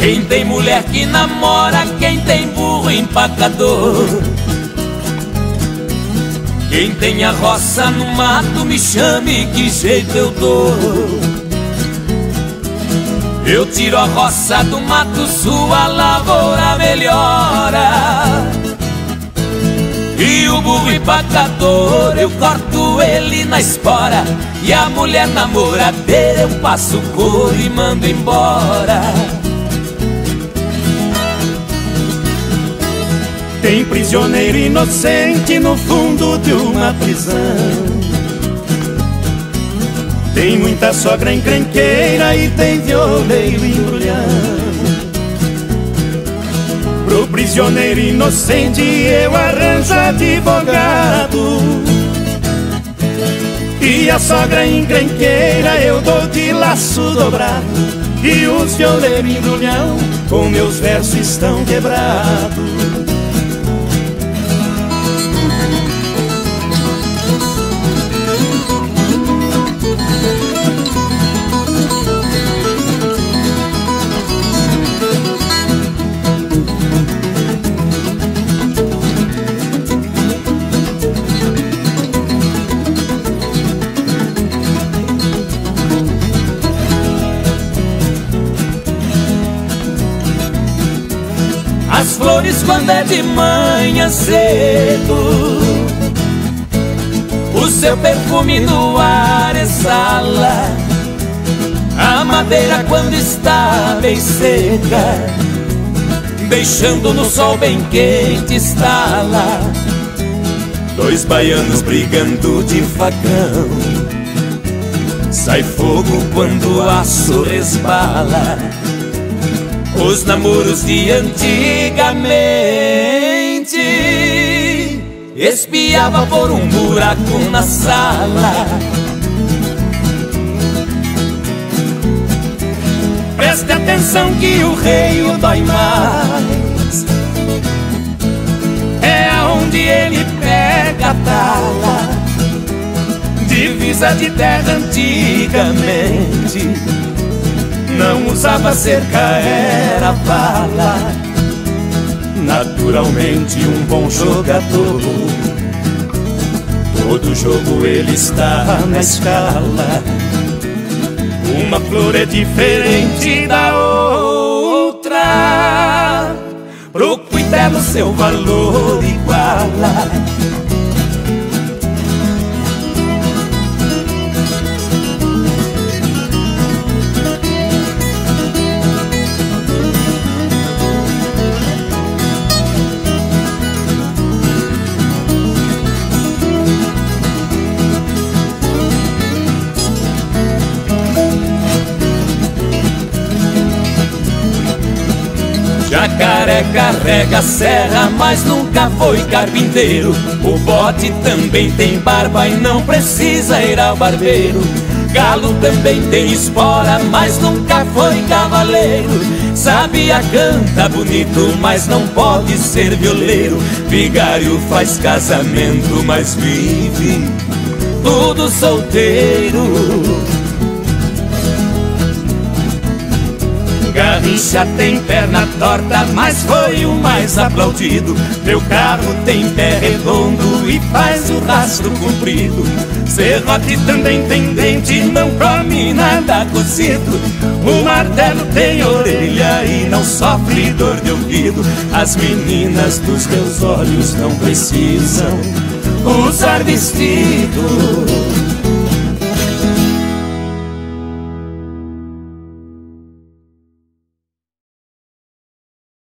Quem tem mulher que namora, quem tem burro empacador. Quem tem a roça no mato, me chame que jeito eu dou. Eu tiro a roça do mato, sua lavoura melhora. E o burro empacador, eu corto ele na espora. E a mulher namoradeira, eu passo couro e mando embora. Tem prisioneiro inocente no fundo de uma prisão. Tem muita sogra encrenqueira e tem violeiro embrulhão. Pro prisioneiro inocente eu arranjo advogado. E a sogra encrenqueira eu dou de laço dobrado. E os violeiros embrulhão com meus versos estão quebrados. As flores quando é de manhã cedo, o seu perfume no ar exala. A madeira quando está bem seca, deixando no sol bem quente estala. Dois baianos brigando de facão, sai fogo quando o aço resbala. Os namoros de antigamente espiava por um buraco na sala. Preste atenção que o rei o dói mais, é aonde ele pega a tala. Divisa de terra antigamente não usava cerca, era bala. Naturalmente um bom jogador, todo jogo ele está na escala. Uma flor é diferente da outra, pro cuidado seu valor iguala. Jacaré carrega serra, mas nunca foi carpinteiro. O bote também tem barba e não precisa ir ao barbeiro. Galo também tem espora, mas nunca foi cavaleiro. Sabia, canta bonito, mas não pode ser violeiro. Vigário faz casamento, mas vive tudo solteiro. Garrincha tem perna torta, mas foi o mais aplaudido. Meu carro tem pé redondo e faz o rastro comprido. Serrote também tem dente, não come nada cozido. O martelo tem orelha e não sofre dor de ouvido. As meninas dos meus olhos não precisam usar vestido.